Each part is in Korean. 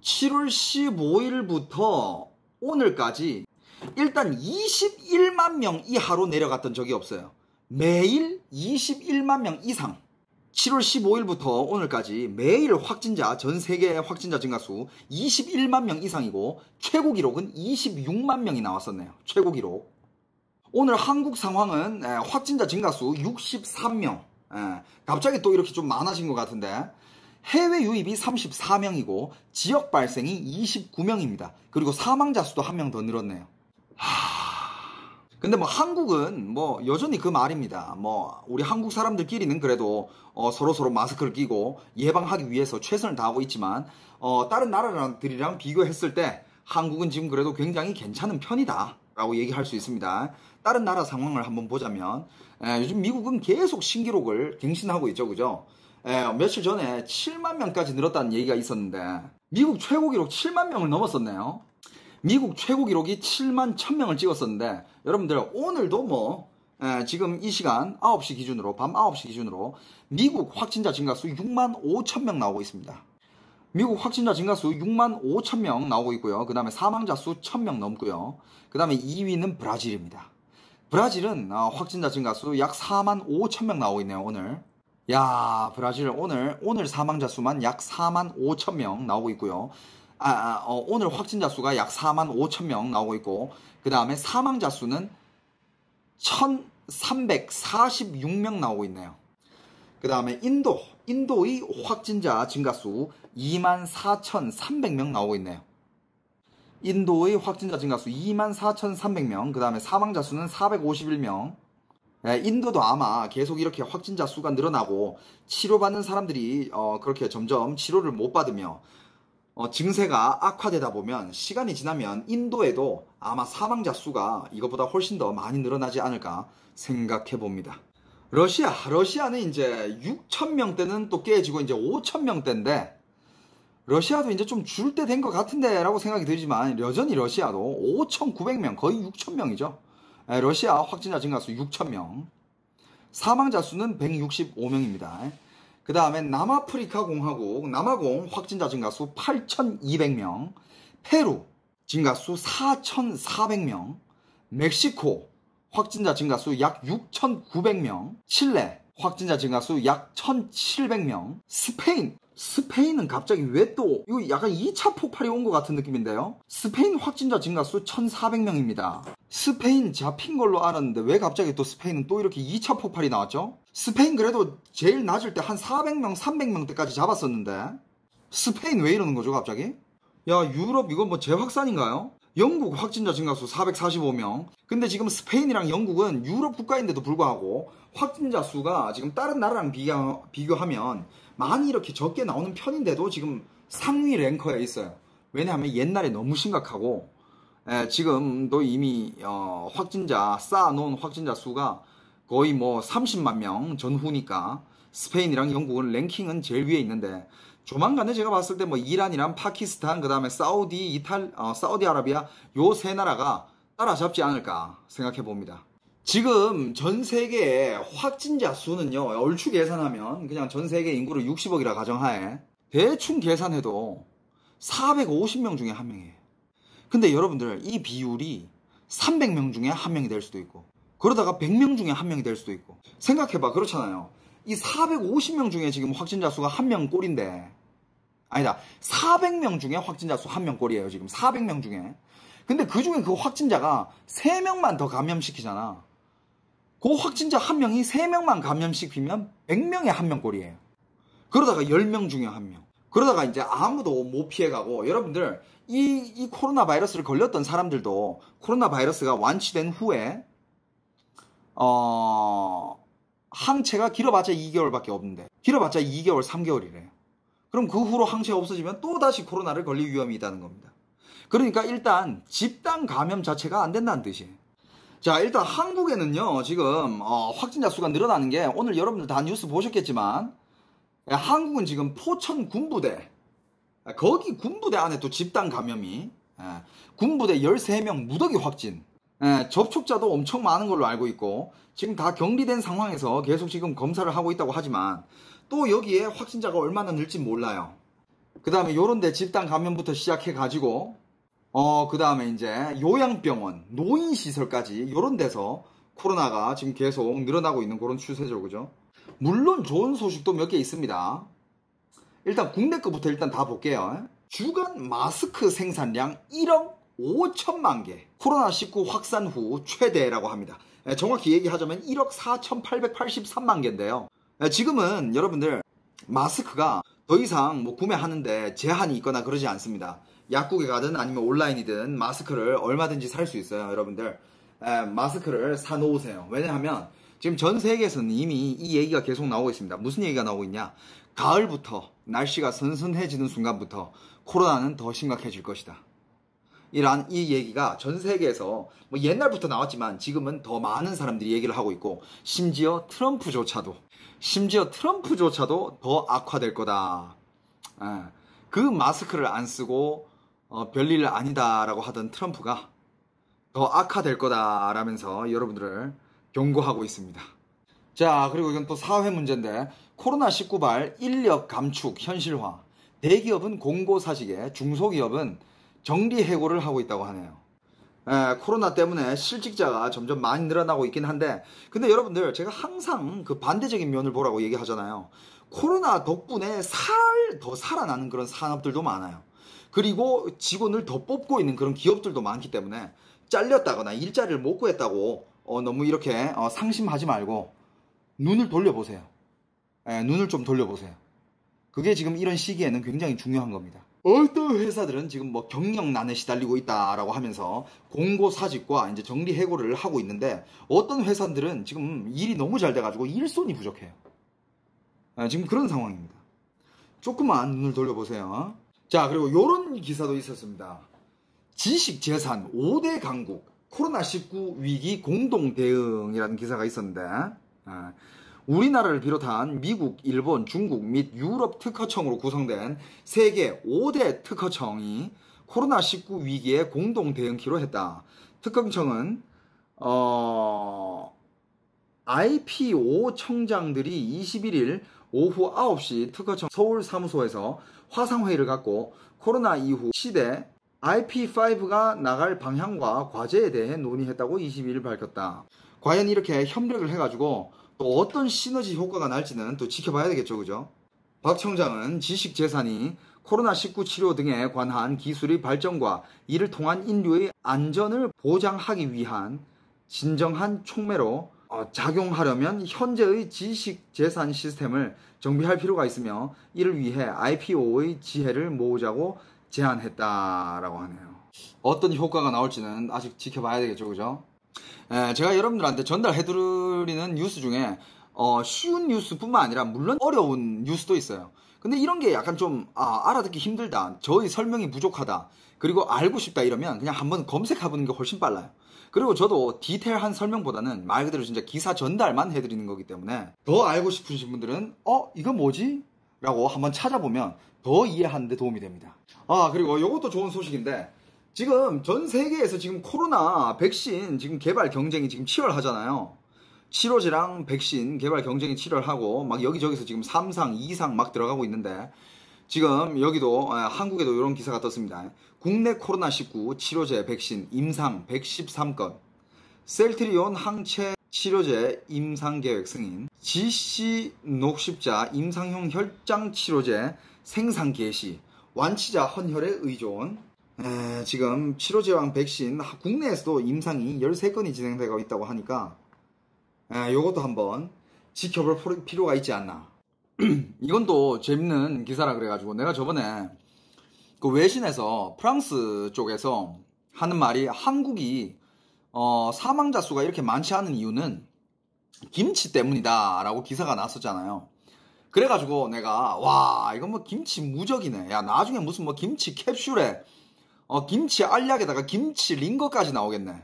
7월 15일부터 오늘까지 일단 21만 명 이하로 내려갔던 적이 없어요. 매일 21만 명 이상. 7월 15일부터 오늘까지 매일 확진자, 전 세계 확진자 증가수 21만 명 이상이고 최고 기록은 26만 명이 나왔었네요. 최고 기록. 오늘 한국 상황은 확진자 증가수 63명. 갑자기 또 이렇게 좀 많아진 것 같은데 해외 유입이 34명이고 지역 발생이 29명입니다. 그리고 사망자 수도 한 명 더 늘었네요. 근데 뭐 한국은 뭐 여전히 그 말입니다. 뭐 우리 한국 사람들끼리는 그래도 서로 마스크를 끼고 예방하기 위해서 최선을 다하고 있지만 다른 나라들이랑 비교했을 때 한국은 지금 그래도 굉장히 괜찮은 편이다 라고 얘기할 수 있습니다. 다른 나라 상황을 한번 보자면 요즘 미국은 계속 신기록을 갱신하고 있죠. 그죠? 며칠 전에 7만 명까지 늘었다는 얘기가 있었는데 미국 최고 기록 7만 명을 넘었었네요. 미국 최고 기록이 7만 1000명을 찍었었는데 여러분들 오늘도 뭐 지금 이 시간 9시 기준으로 밤 9시 기준으로 미국 확진자 증가수 6만 5천 명 나오고 있습니다. 미국 확진자 증가수 6만 5천 명 나오고 있고요. 그 다음에 사망자 수 1000명 넘고요. 그 다음에 2위는 브라질입니다. 브라질은 확진자 증가수 약 4만 5천 명 나오고 있네요. 오늘. 야, 브라질 오늘 사망자 수만 약 4만 5천 명 나오고 있고요. 오늘 확진자 수가 약 4만 5천 명 나오고 있고 그 다음에 사망자 수는 1346명 나오고 있네요. 그 다음에 인도의 확진자 증가수 2만 4300명 나오고 있네요. 인도의 확진자 증가수 2만 4300명, 그 다음에 사망자 수는 451명. 인도도 아마 계속 이렇게 확진자 수가 늘어나고 치료받는 사람들이 그렇게 점점 치료를 못 받으며 증세가 악화되다 보면 시간이 지나면 인도에도 아마 사망자 수가 이것보다 훨씬 더 많이 늘어나지 않을까 생각해 봅니다. 러시아는 이제 6,000명대는 또 깨지고 이제 5,000명대인데 러시아도 이제 좀 줄 때 된 것 같은데 라고 생각이 들지만 여전히 러시아도 5,900명 거의 6,000명이죠. 러시아 확진자 증가수 6,000명, 사망자 수는 165명입니다. 그 다음에 남아프리카 공화국 남아공 확진자 증가수 8,200명, 페루 증가수 4,400명, 멕시코 확진자 증가수 약 6,900명, 칠레 확진자 증가수 약 1,700명, 스페인은 갑자기 왜 또 이거 약간 2차 폭발이 온 것 같은 느낌인데요. 스페인 확진자 증가수 1,400명입니다. 스페인 잡힌 걸로 알았는데 왜 갑자기 또 스페인은 또 이렇게 2차 폭발이 나왔죠? 스페인 그래도 제일 낮을 때 한 400명, 300명대까지 잡았었는데 스페인 왜 이러는 거죠 갑자기? 야, 유럽 이건 뭐 재확산인가요? 영국 확진자 증가수 445명. 근데 지금 스페인이랑 영국은 유럽 국가인데도 불구하고 확진자 수가 지금 다른 나라랑 비교하면 많이 이렇게 적게 나오는 편인데도 지금 상위 랭커에 있어요. 왜냐하면 옛날에 너무 심각하고 지금도 이미 쌓아놓은 확진자 수가 거의 뭐 30만 명 전후니까 스페인이랑 영국은 랭킹은 제일 위에 있는데 조만간에 제가 봤을 때 뭐 이란이랑 파키스탄, 그 다음에 사우디아라비아 요 세 나라가 따라잡지 않을까 생각해 봅니다. 지금 전 세계의 확진자 수는요, 얼추 계산하면 그냥 전 세계 인구를 60억이라 가정하에 대충 계산해도 450명 중에 한 명이에요. 근데 여러분들 이 비율이 300명 중에 한 명이 될 수도 있고 그러다가 100명 중에 한 명이 될 수도 있고 생각해봐. 그렇잖아요. 이 450명 중에 지금 확진자 수가 한 명 꼴인데 아니다 400명 중에 확진자 수 한 명 꼴이에요. 지금 400명 중에. 근데 그 중에 그 확진자가 3명만 더 감염시키잖아. 그 확진자 한 명이 3명만 감염시키면 100명에 한 명 꼴이에요. 그러다가 10명 중에 한 명. 그러다가 이제 아무도 못 피해가고 여러분들 이 코로나 바이러스를 걸렸던 사람들도 코로나 바이러스가 완치된 후에 항체가 길어봤자 2개월밖에 없는데 길어봤자 2개월, 3개월이래요. 그럼 그 후로 항체가 없어지면 또다시 코로나를 걸릴 위험이 있다는 겁니다. 그러니까 일단 집단 감염 자체가 안 된다는 뜻이에요. 자, 일단 한국에는요 지금 확진자 수가 늘어나는 게 오늘 여러분들 다 뉴스 보셨겠지만 한국은 지금 포천 군부대 거기 군부대 안에 또 집단 감염이 군부대 13명 무더기 확진 접촉자도 엄청 많은 걸로 알고 있고 지금 다 격리된 상황에서 계속 지금 검사를 하고 있다고 하지만 또 여기에 확진자가 얼마나 늘지 몰라요. 그 다음에 요런데 집단 감염부터 시작해가지고 그 다음에 이제 요양병원, 노인시설까지 요런 데서 코로나가 지금 계속 늘어나고 있는 그런 추세죠. 그죠? 물론 좋은 소식도 몇 개 있습니다. 일단 국내 거부터 일단 다 볼게요. 주간 마스크 생산량 1억 5천만 개. 코로나19 확산 후 최대라고 합니다. 정확히 얘기하자면 1억 4,883만 개인데요. 지금은 여러분들 마스크가 더 이상 뭐 구매하는데 제한이 있거나 그러지 않습니다. 약국에 가든 아니면 온라인이든 마스크를 얼마든지 살 수 있어요. 여러분들 마스크를 사 놓으세요. 왜냐하면 지금 전 세계에서는 이미 이 얘기가 계속 나오고 있습니다. 무슨 얘기가 나오고 있냐? 가을부터 날씨가 선선해지는 순간부터 코로나는 더 심각해질 것이다. 이 얘기가 전 세계에서 뭐 옛날부터 나왔지만 지금은 더 많은 사람들이 얘기를 하고 있고 심지어 트럼프조차도 더 악화될 거다. 그 마스크를 안 쓰고 별일 아니다라고 하던 트럼프가 더 악화될 거다라면서 여러분들을 경고하고 있습니다. 자, 그리고 이건 또 사회 문제인데 코로나19발 인력 감축 현실화. 대기업은 공고사직에, 중소기업은 정리해고를 하고 있다고 하네요. 코로나 때문에 실직자가 점점 많이 늘어나고 있긴 한데 근데 여러분들 제가 항상 그 반대적인 면을 보라고 얘기하잖아요. 코로나 덕분에 더 살아나는 그런 산업들도 많아요. 그리고 직원을 더 뽑고 있는 그런 기업들도 많기 때문에 잘렸다거나 일자리를 못 구했다고 너무 이렇게 상심하지 말고 눈을 돌려보세요. 눈을 좀 돌려보세요. 그게 지금 이런 시기에는 굉장히 중요한 겁니다. 어떤 회사들은 지금 뭐 경영난에 시달리고 있다라고 하면서 공고사직과 이제 정리해고를 하고 있는데 어떤 회사들은 지금 일이 너무 잘 돼가지고 일손이 부족해요. 지금 그런 상황입니다. 조금만 눈을 돌려보세요. 자, 그리고 이런 기사도 있었습니다. 지식재산 5대 강국 코로나19 위기 공동 대응이라는 기사가 있었는데 우리나라를 비롯한 미국, 일본, 중국 및 유럽 특허청으로 구성된 세계 5대 특허청이 코로나19 위기에 공동 대응키로 했다. 특허청은 IPO 청장들이 21일 오후 9시 특허청 서울 사무소에서 화상회의를 갖고 코로나 이후 시대 IP5가 나갈 방향과 과제에 대해 논의했다고 22일 밝혔다. 과연 이렇게 협력을 해가지고 또 어떤 시너지 효과가 날지는 또 지켜봐야 되겠죠. 그죠? 박 청장은 지식재산이 코로나19 치료 등에 관한 기술의 발전과 이를 통한 인류의 안전을 보장하기 위한 진정한 촉매로 작용하려면 현재의 지식재산 시스템을 정비할 필요가 있으며 이를 위해 IPO의 지혜를 모으자고 제안했다라고 하네요. 어떤 효과가 나올지는 아직 지켜봐야 되겠죠. 그죠? 제가 여러분들한테 전달해드리는 뉴스 중에 쉬운 뉴스뿐만 아니라 물론 어려운 뉴스도 있어요. 근데 이런 게 약간 좀 알아듣기 힘들다, 저의 설명이 부족하다, 그리고 알고 싶다 이러면 그냥 한번 검색해보는 게 훨씬 빨라요. 그리고 저도 디테일한 설명보다는 말 그대로 진짜 기사 전달만 해드리는 거기 때문에 더 알고 싶으신 분들은 이거 뭐지? 라고 한번 찾아보면 더 이해하는 데 도움이 됩니다. 그리고 이것도 좋은 소식인데 지금 전 세계에서 지금 코로나 백신 지금 개발 경쟁이 지금 치열하잖아요. 치료제랑 백신 개발 경쟁이 치열하고 막 여기저기서 지금 3상, 2상 막 들어가고 있는데 지금 여기도 한국에도 이런 기사가 떴습니다. 국내 코로나19 치료제 백신 임상 113건, 셀트리온 항체 치료제 임상 계획 승인, GC 녹십자 임상용 혈장 치료제 생산 개시, 완치자 헌혈에 의존. 지금 치료제왕 백신 국내에서도 임상이 13건이 진행되고 있다고 하니까 요것도 한번 지켜볼 필요가 있지 않나. 이건 또 재밌는 기사라 그래가지고 내가 저번에 그 외신에서 프랑스 쪽에서 하는 말이 한국이 사망자 수가 이렇게 많지 않은 이유는 김치 때문이다 라고 기사가 났었잖아요. 그래가지고 내가 와 이건 뭐 김치 무적이네, 야 나중에 무슨 뭐 김치 캡슐에 김치 알약에다가 김치 링거까지 나오겠네.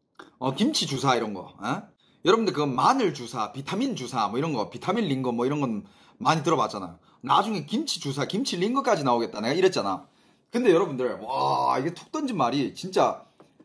김치 주사 이런 거. 여러분들 그 마늘 주사, 비타민 주사 뭐 이런 거, 비타민 링거 뭐 이런 건 많이 들어봤잖아요. 나중에 김치 주사, 김치 링거까지 나오겠다, 내가 이랬잖아. 근데 여러분들 와 이게 툭 던진 말이 진짜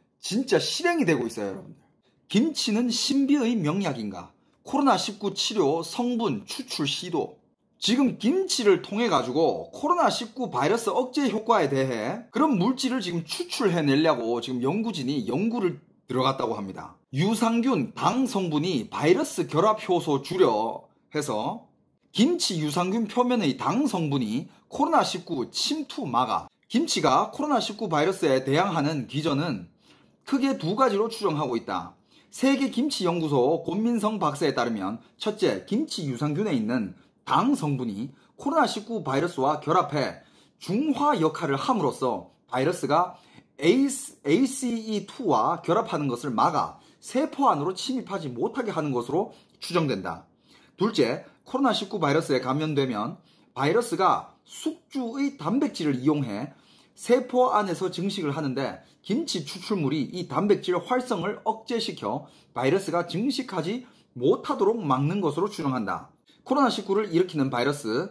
실행이 되고 있어요. 여러분들, 김치는 신비의 명약인가? 코로나19 치료 성분 추출 시도. 지금 김치를 통해 가지고 코로나19 바이러스 억제 효과에 대해 그런 물질을 지금 추출해내려고 지금 연구진이 연구를 들어갔다고 합니다. 유산균, 당 성분이 바이러스 결합 효소 줄여 해서 김치 유산균 표면의 당 성분이 코로나19 침투 막아. 김치가 코로나19 바이러스에 대항하는 기전은 크게 두 가지로 추정하고 있다. 세계김치연구소 권민성 박사에 따르면 첫째, 김치 유산균에 있는 당 성분이 코로나19 바이러스와 결합해 중화 역할을 함으로써 바이러스가 ACE2와 결합하는 것을 막아 세포 안으로 침입하지 못하게 하는 것으로 추정된다. 둘째, 코로나19 바이러스에 감염되면 바이러스가 숙주의 단백질을 이용해 세포 안에서 증식을 하는데 김치 추출물이 이 단백질 활성을 억제시켜 바이러스가 증식하지 못하도록 막는 것으로 추정한다. 코로나19를 일으키는 바이러스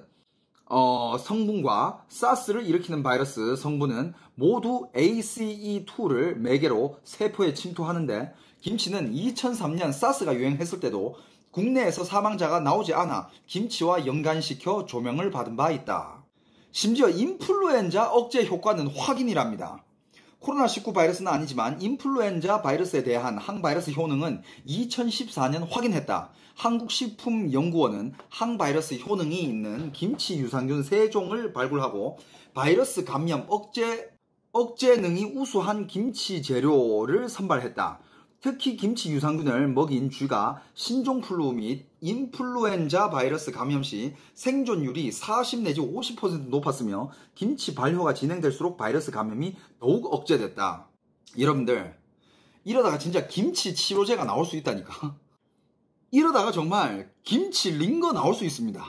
성분과 사스를 일으키는 바이러스 성분은 모두 ACE2를 매개로 세포에 침투하는데 김치는 2003년 사스가 유행했을 때도 국내에서 사망자가 나오지 않아 김치와 연관시켜 조명을 받은 바 있다. 심지어 인플루엔자 억제 효과는 확인이랍니다. 코로나19 바이러스는 아니지만 인플루엔자 바이러스에 대한 항바이러스 효능은 2014년 확인했다. 한국식품연구원은 항바이러스 효능이 있는 김치 유산균 3종을 발굴하고 바이러스 감염 억제능이 우수한 김치 재료를 선발했다. 특히 김치 유산균을 먹인 쥐가 신종플루 및 인플루엔자 바이러스 감염 시 생존율이 40 내지 50% 높았으며 김치 발효가 진행될수록 바이러스 감염이 더욱 억제됐다. 여러분들, 이러다가 진짜 김치 치료제가 나올 수 있다니까. 이러다가 정말 김치 링거 나올 수 있습니다.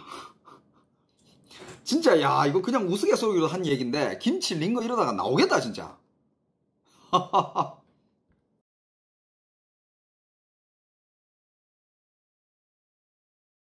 진짜 야, 이거 그냥 우스갯소리로 한 얘기인데 김치 링거 이러다가 나오겠다 진짜.